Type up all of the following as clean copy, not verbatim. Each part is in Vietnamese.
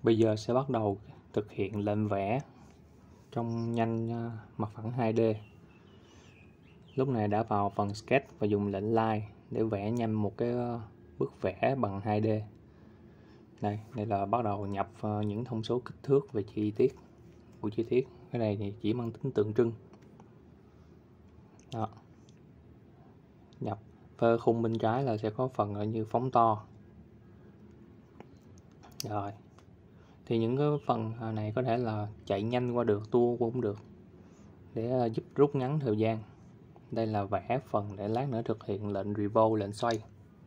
Bây giờ sẽ bắt đầu thực hiện lệnh vẽ trong nhanh mặt phẳng 2D. Lúc này đã vào phần Sketch và dùng lệnh Line để vẽ nhanh một cái bức vẽ bằng 2D. Đây là bắt đầu nhập những thông số kích thước về chi tiết của chi tiết. Cái này thì chỉ mang tính tượng trưng. Đó. Nhập về khung bên trái là sẽ có phần như phóng to. Rồi. Thì những cái phần này có thể là chạy nhanh qua được, tua cũng được, để giúp rút ngắn thời gian. Đây là vẽ phần để lát nữa thực hiện lệnh revolve, lệnh xoay.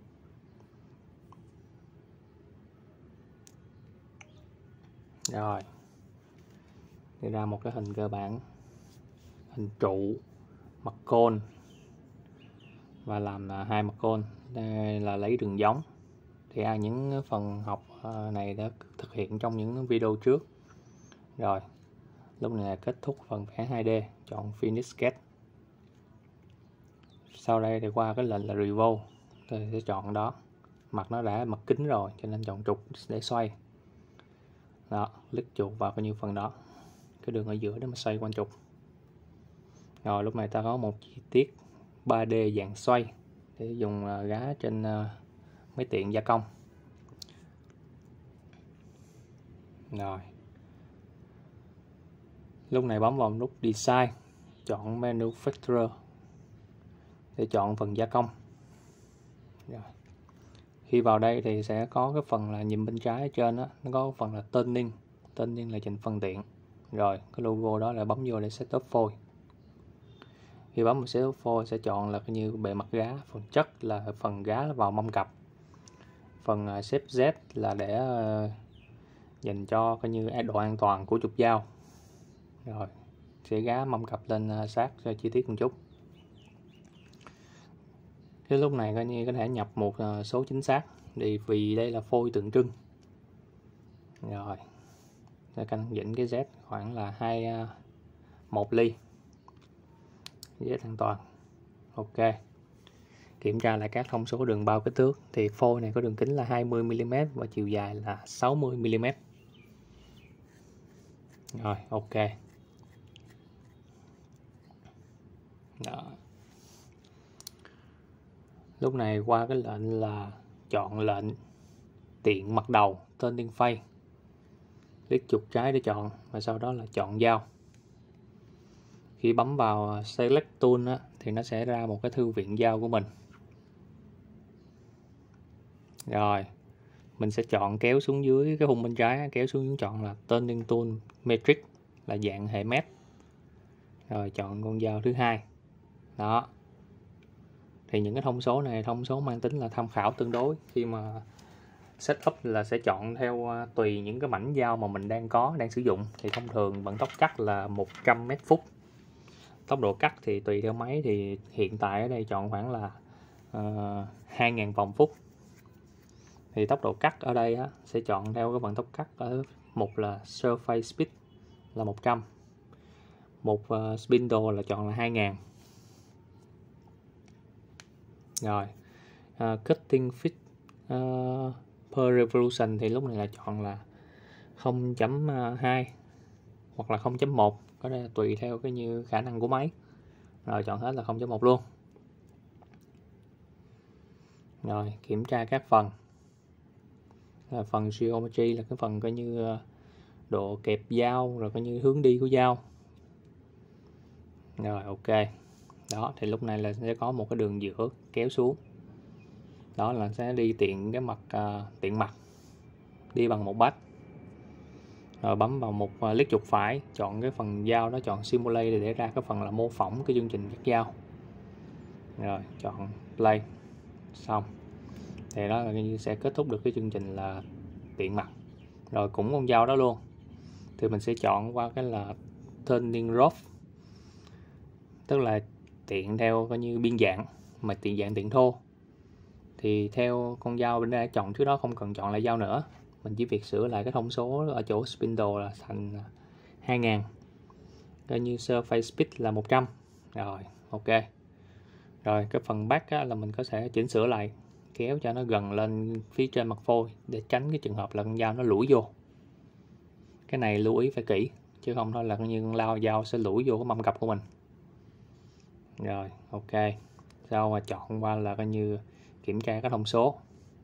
Rồi, đưa ra một cái hình cơ bản, hình trụ, mặt côn và làm hai mặt côn. Đây là lấy đường giống. Thì những phần học này đã thực hiện trong những video trước. Rồi, lúc này là kết thúc phần vẽ 2D, chọn Finish Sketch. Sau đây thì qua cái lệnh là Revolve, tôi sẽ chọn đó. Mặt nó đã mặt kính rồi cho nên chọn trục để xoay. Đó, click chuột vào bao nhiêu phần đó, cái đường ở giữa để mà xoay quanh trục. Rồi lúc này ta có một chi tiết 3D dạng xoay để dùng gá trên máy tiện gia công. Rồi, lúc này bấm vào nút Design, chọn Manufacturer để chọn phần gia công. Rồi. Khi vào đây thì sẽ có cái phần là nhìn bên trái ở trên đó, nó có phần là Turning. Turning là chỉnh phần tiện. Rồi cái logo đó là bấm vô để setup phôi. Khi bấm vào setup phôi sẽ chọn là như bề mặt gá. Phần chất là phần gá vào mâm cặp. Phần shape Z là để dành cho coi như độ an toàn của trục dao. Rồi sẽ gá mâm cặp lên sát cho chi tiết một chút. Cái lúc này coi như có thể nhập một số chính xác vì đây là phôi tượng trưng. Rồi sẽ căn chỉnh cái Z khoảng là 1 ly. Z an toàn. Ok. Kiểm tra lại các thông số đường bao kích thước thì phôi này có đường kính là 20 mm và chiều dài là 60 mm. Rồi, ok. Đó. Lúc này qua cái lệnh là chọn lệnh tiện mặt đầu, Turning Face. Click chuột trái để chọn và sau đó là chọn dao. Khi bấm vào Select Tool thì nó sẽ ra một cái thư viện dao của mình. Rồi, mình sẽ chọn kéo xuống dưới cái khung bên trái, kéo xuống chọn là Turning Tool Metric là dạng hệ mét. Rồi chọn con dao thứ hai. Đó. Thì những cái thông số này thông số mang tính là tham khảo tương đối. Khi mà setup là sẽ chọn theo tùy những cái mảnh dao mà mình đang sử dụng. Thì thông thường vận tốc cắt là 100 mét phút. Tốc độ cắt thì tùy theo máy, thì hiện tại ở đây chọn khoảng là 2.000 vòng phút. Thì tốc độ cắt ở đây sẽ chọn theo cái vận tốc cắt ở một là Surface Speed là 100, một Spindle là chọn là 2.000. Rồi Cutting Feet per Revolution thì lúc này là chọn là 0.2 hoặc là 0.1, có đây là tùy theo cái như khả năng của máy. Rồi chọn hết là 0.1 luôn. Rồi kiểm tra các phần. Phần Geometry là cái phần coi như độ kẹp dao, rồi coi như hướng đi của dao. Rồi ok. Đó thì lúc này là sẽ có một cái đường giữa kéo xuống. Đó là sẽ đi tiện cái mặt tiện mặt. Đi bằng một bát. Rồi bấm vào một click chuột phải, chọn cái phần dao đó, chọn Simulate để ra cái phần là mô phỏng cái chương trình cắt dao. Rồi chọn Play. Xong. Thì đó là như sẽ kết thúc được cái chương trình là tiện mặt. Rồi cũng con dao đó luôn thì mình sẽ chọn qua cái là Turning Rod, tức là tiện theo coi như biên dạng mà dạng tiện thô. Thì theo con dao bên đây chọn trước đó không cần chọn lại dao nữa, mình chỉ việc sửa lại cái thông số ở chỗ Spindle là thành 2.000, coi như Surface Speed là 100. Rồi ok. Rồi cái phần back là mình có thể chỉnh sửa lại, kéo cho nó gần lên phía trên mặt phôi để tránh cái trường hợp là con dao nó lủi vô. Cái này lưu ý phải kỹ, chứ không thôi là coi như lao dao sẽ lủi vô cái mâm cặp của mình. Rồi, ok. Sau mà chọn qua là coi như kiểm tra các thông số.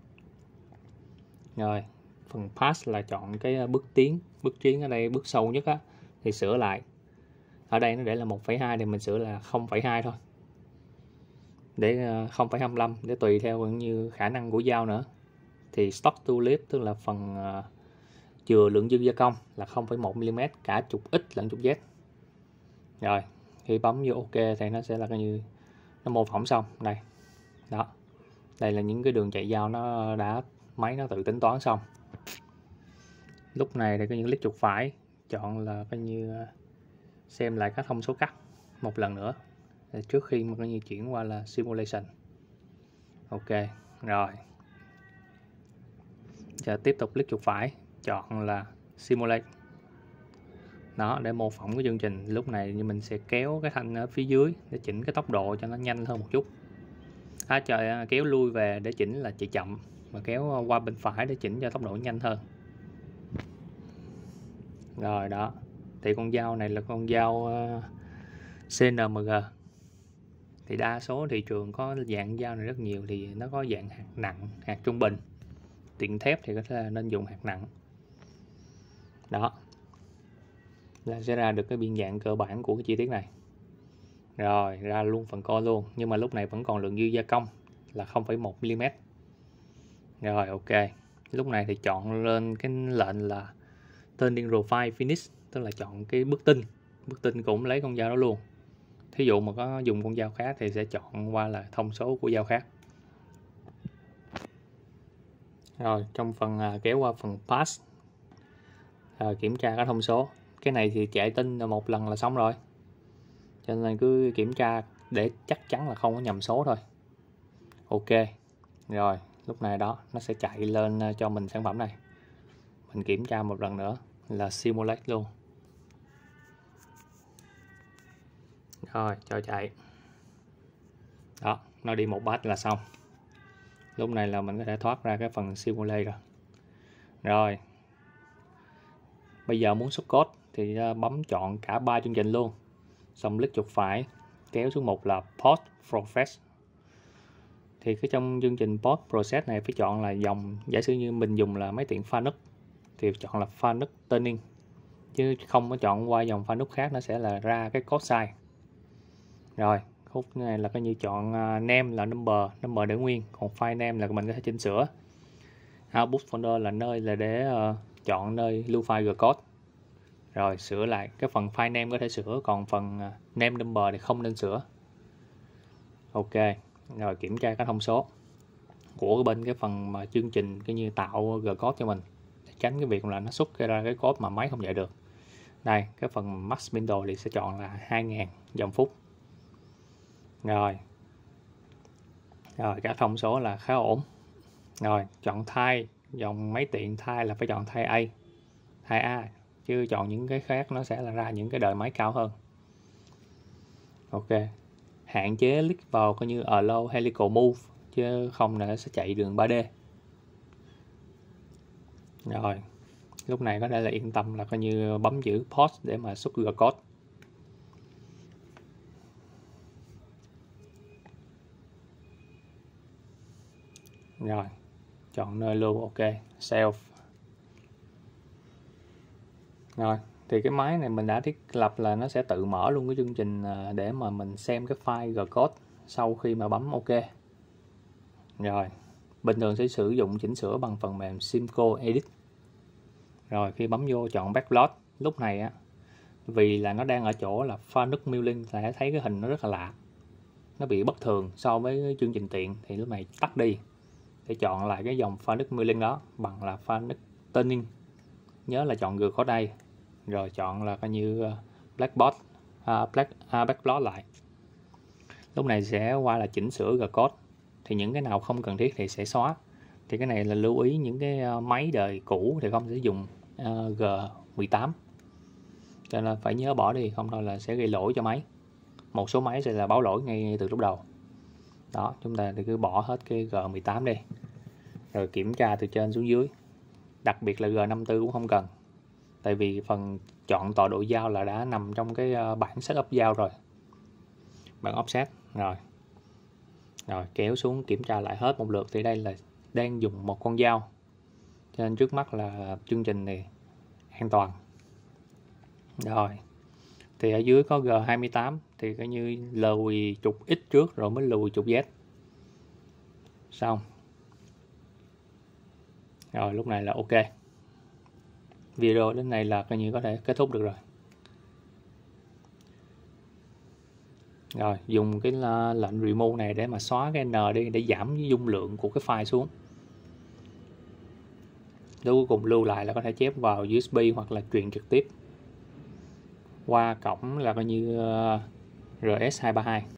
Rồi, phần pass là chọn cái bước tiến ở đây bước sâu nhất á, thì sửa lại. Ở đây nó để là 1,2 thì mình sửa là 0,2 thôi. Để 0,25 để tùy theo như khả năng của dao nữa. Thì stock to lip tức là phần chừa lượng dư gia công là 0,1 mm cả trục X lẫn trục Z. Rồi, khi bấm vô ok thì nó sẽ là coi như nó mô phỏng xong đây. Đó. Đây là những cái đường chạy dao nó đã máy nó tự tính toán xong. Lúc này thì có những click chuột phải, chọn là coi như xem lại các thông số cắt một lần nữa trước khi mà coi như chuyển qua là simulation. Ok, rồi. Giờ tiếp tục click chuột phải, chọn là simulate. Đó, để mô phỏng cái chương trình. Lúc này thì mình sẽ kéo cái thanh ở phía dưới để chỉnh cái tốc độ cho nó nhanh hơn một chút. Kéo lui về để chỉnh là chạy chậm, và kéo qua bên phải để chỉnh cho tốc độ nhanh hơn. Rồi đó, thì con dao này là con dao CNMG. Thì đa số thị trường có dạng dao này rất nhiều, thì nó có dạng hạt nặng, hạt trung bình. Tiện thép thì có thể là nên dùng hạt nặng. Đó, là sẽ ra được cái biên dạng cơ bản của cái chi tiết này. Rồi, ra luôn phần co luôn, nhưng mà lúc này vẫn còn lượng dư gia công là 0,1 mm. Rồi, ok. Lúc này thì chọn lên cái lệnh là Turning Profile Finish, tức là chọn cái bước tinh. Bước tinh cũng lấy con dao đó luôn. Thí dụ mà có dùng con dao khác thì sẽ chọn qua là thông số của dao khác. Rồi, trong phần kéo qua phần Pass, kiểm tra các thông số. Cái này thì chạy tinh một lần là xong rồi, cho nên cứ kiểm tra để chắc chắn là không có nhầm số thôi. Ok, rồi lúc này đó nó sẽ chạy lên cho mình sản phẩm này. Mình kiểm tra một lần nữa là simulate luôn. Rồi cho chạy. Đó, nó đi một batch là xong. Lúc này là mình có thể thoát ra cái phần simulate rồi. Rồi, bây giờ muốn xuất code thì bấm chọn cả 3 chương trình luôn. Xong click chuột phải, kéo xuống một là Post Process. Thì cái trong chương trình Post Process này phải chọn là dòng, giả sử như mình dùng là máy tiện Fanuc thì chọn là Fanuc Turning, chứ không có chọn qua dòng Fanuc khác nó sẽ là ra cái code sai. Rồi, khúc này là coi như chọn name là number để nguyên, còn file name là mình có thể chỉnh sửa. Output folder là nơi là để chọn nơi lưu file Gcode. Rồi sửa lại cái phần file name có thể sửa, còn phần name number thì không nên sửa. Ok, rồi kiểm tra các thông số của bên cái phần mà chương trình cái như tạo Gcode cho mình, để tránh cái việc là nó xuất ra cái code mà máy không dạy được. Đây, cái phần max spindle thì sẽ chọn là 2000 dòng phút. Rồi các thông số là khá ổn. Rồi chọn type, dòng máy tiện type là phải chọn type A, chứ chọn những cái khác nó sẽ là ra những cái đời máy cao hơn. Ok, hạn chế click vào coi như allow helical move, chứ không là nó sẽ chạy đường 3D. Rồi lúc này có thể là yên tâm là coi như bấm giữ pause để mà xuất Gcode. Rồi chọn nơi lưu, ok, self. Rồi thì cái máy này mình đã thiết lập là nó sẽ tự mở luôn cái chương trình để mà mình xem cái file Gcode sau khi mà bấm ok. Rồi bình thường sẽ sử dụng chỉnh sửa bằng phần mềm Simco Edit. Rồi khi bấm vô chọn Backplot, lúc này á vì là nó đang ở chỗ là Fanuc Milling, sẽ thấy cái hình nó rất là lạ, nó bị bất thường so với chương trình tiện, thì lúc này tắt đi để chọn lại cái dòng Fanuc Milling đó bằng là Fanuc Turning. Nhớ là chọn Gcode đây, rồi chọn là coi như Backplot lại. Lúc này sẽ qua là chỉnh sửa Gcode, thì những cái nào không cần thiết thì sẽ xóa. Thì cái này là lưu ý những cái máy đời cũ thì không sử dụng G18, cho nên phải nhớ bỏ đi, không thôi là sẽ gây lỗi cho máy. Một số máy sẽ là báo lỗi ngay từ lúc đầu. Đó, chúng ta thì cứ bỏ hết cái G18 đi, rồi kiểm tra từ trên xuống dưới, đặc biệt là G54 cũng không cần. tại vì phần chọn tọa độ dao là đã nằm trong cái bảng setup dao rồi, bảng offset rồi. Rồi kéo xuống kiểm tra lại hết một lượt. Thì đây là đang dùng một con dao, cho nên trước mắt là chương trình này an toàn. Rồi thì ở dưới có G28 thì coi như lùi trục X trước rồi mới lùi trục Z. Xong. Rồi lúc này là ok. Video đến này là coi như có thể kết thúc được rồi. Rồi dùng cái lệnh remove này để mà xóa cái N đi, để giảm dung lượng của cái file xuống. Đến cuối cùng lưu lại là có thể chép vào USB hoặc là truyền trực tiếp qua cổng là coi như RS232.